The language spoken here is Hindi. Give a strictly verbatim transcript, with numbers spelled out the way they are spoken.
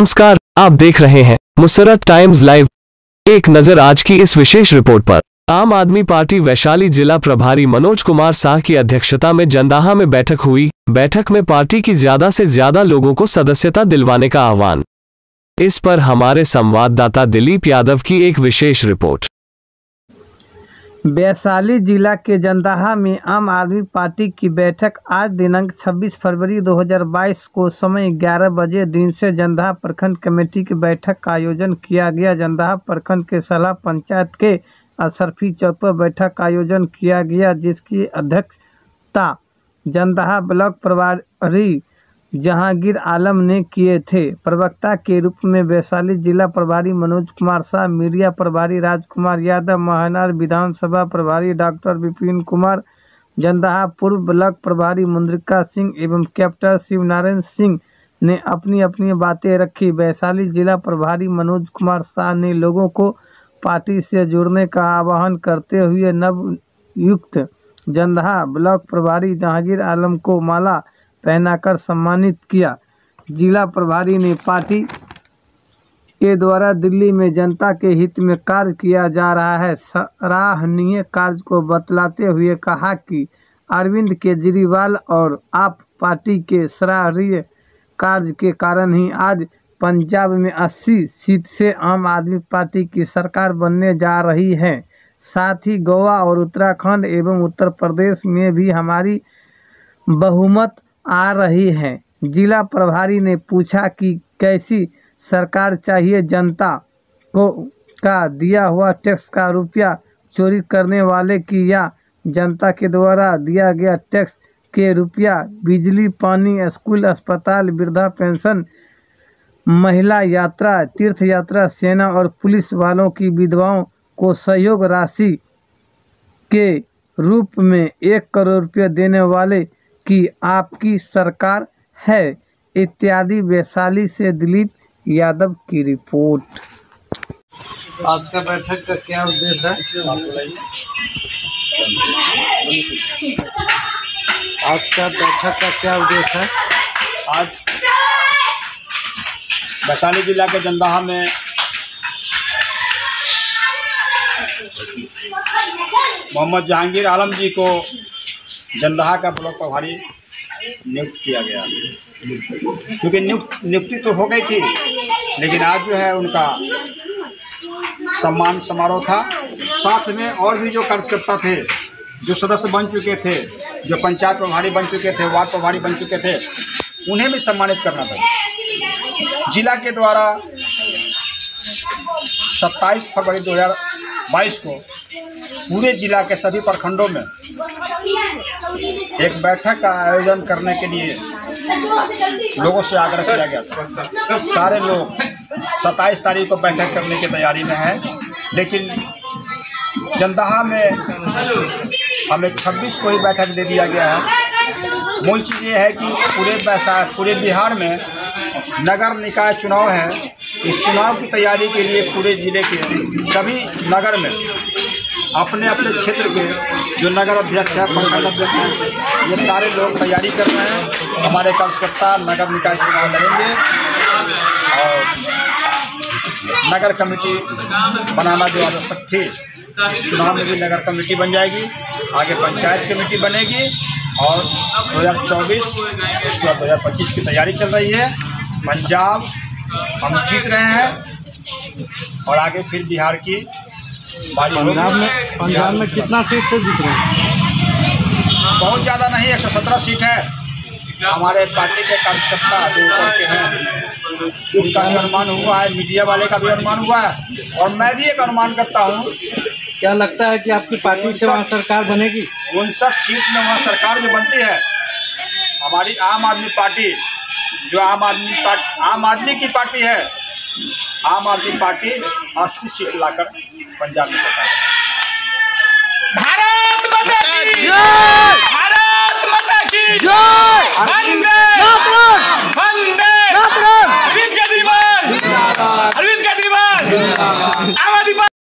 नमस्कार, आप देख रहे हैं मुसर्रत टाइम्स लाइव। एक नजर आज की इस विशेष रिपोर्ट पर। आम आदमी पार्टी वैशाली जिला प्रभारी मनोज कुमार साह की अध्यक्षता में जंदाहा में बैठक हुई। बैठक में पार्टी की ज्यादा से ज्यादा लोगों को सदस्यता दिलवाने का आह्वान। इस पर हमारे संवाददाता दिलीप यादव की एक विशेष रिपोर्ट। वैशाली जिला के जंदाहा में आम आदमी पार्टी की बैठक आज दिनांक छब्बीस फरवरी दो हज़ार बाईस को समय ग्यारह बजे दिन से जंदाहा प्रखंड कमेटी की बैठक का आयोजन किया गया। जंदाहा प्रखंड के सलाह पंचायत के अशरफी चौक पर बैठक का आयोजन किया गया, जिसकी अध्यक्षता जंदाहा ब्लॉक प्रभारी जहांगीर आलम ने किए थे। प्रवक्ता के रूप में वैशाली जिला प्रभारी मनोज कुमार साह, मीडिया प्रभारी राजकुमार यादव, महनार विधानसभा प्रभारी डॉक्टर विपिन कुमार, जंदाहा पूर्व ब्लॉक प्रभारी मुद्रिका सिंह एवं कैप्टन शिवनारायण सिंह ने अपनी अपनी बातें रखी। वैशाली जिला प्रभारी मनोज कुमार साह ने लोगों को पार्टी से जुड़ने का आह्वान करते हुए नवयुक्त जंदाहा ब्लॉक प्रभारी जहांगीर आलम को माला पहनाकर सम्मानित किया। जिला प्रभारी ने पार्टी के द्वारा दिल्ली में जनता के हित में कार्य किया जा रहा है सराहनीय कार्य को बतलाते हुए कहा कि अरविंद केजरीवाल और आप पार्टी के सराहनीय कार्य के कारण ही आज पंजाब में अस्सी सीट से आम आदमी पार्टी की सरकार बनने जा रही है। साथ ही गोवा और उत्तराखंड एवं उत्तर प्रदेश में भी हमारी बहुमत आ रही है। जिला प्रभारी ने पूछा कि कैसी सरकार चाहिए, जनता को का दिया हुआ टैक्स का रुपया चोरी करने वाले की या जनता के द्वारा दिया गया टैक्स के रुपया बिजली, पानी, स्कूल, अस्पताल, वृद्धा पेंशन, महिला यात्रा, तीर्थ यात्रा, सेना और पुलिस वालों की विधवाओं को सहयोग राशि के रूप में एक करोड़ रुपये देने वाले कि आपकी सरकार है इत्यादि। वैशाली से दिलीप यादव की रिपोर्ट। आज का बैठक का क्या उद्देश्य है? आज का बैठक का क्या उद्देश्य है? आज वैशाली जिला के जंदाहा में मोहम्मद जहांगीर आलम जी को जंदाहा का ब्लॉक प्रभारी नियुक्त किया गया। क्योंकि नियुक्त नियुक्ति तो हो गई थी, लेकिन आज जो है उनका सम्मान समारोह था। साथ में और भी जो कार्यकर्ता थे, जो सदस्य बन चुके थे, जो पंचायत प्रभारी बन चुके थे, वार्ड प्रभारी बन चुके थे, उन्हें भी सम्मानित करना था। जिला के द्वारा सत्ताईस फरवरी दो हज़ार बाईस को पूरे जिला के सभी प्रखंडों में एक बैठक का आयोजन करने के लिए लोगों से आग्रह किया गया था। सारे लोग सत्ताईस तारीख को बैठक करने की तैयारी में हैं, लेकिन जंदाहा में हमें छब्बीस को ही बैठक दे दिया गया है। मूल चीज़ ये है कि पूरे वैशाली पूरे बिहार में नगर निकाय चुनाव है। इस चुनाव की तैयारी के लिए पूरे जिले के सभी नगर में अपने अपने क्षेत्र के जो नगर अध्यक्ष है, प्रखंड अध्यक्ष हैं, ये सारे लोग तैयारी कर रहे हैं। हमारे कार्यकर्ता नगर निकाय चुनाव लड़ेंगे और नगर कमेटी बनाना जो आवश्यक थी, इस चुनाव में भी नगर कमेटी बन जाएगी। आगे पंचायत कमेटी बनेगी और दो हज़ार चौबीस उसके बाद दो हज़ार पच्चीस की तैयारी चल रही है। पंजाब हम जीत रहे हैं और आगे फिर बिहार की बारी। पंजाब में पंजाब में कितना सीट से जीत रहे हैं? बहुत ज़्यादा नहीं, एक सौ सत्रह सीट है। हमारे पार्टी के कार्यकर्ता जो ऊपर के हैं उनका भी अनुमान हुआ है, मीडिया वाले का भी अनुमान हुआ है और मैं भी एक अनुमान करता हूँ। क्या लगता है कि आपकी पार्टी से वहाँ सरकार बनेगी? उनसठ सीट में वहाँ सरकार जो बनती है, हमारी आम आदमी पार्टी जो आम आदमी पार्टी आम आदमी की पार्टी है, आम आदमी पार्टी अस्सी सीट लाकर पंजाब में सरकार। भारत माता की जय! भारत माता की जय! वंदे मातरम! वंदे मातरम! अरविंद केजरीवाल! अरविंद केजरीवाल! आम आदमी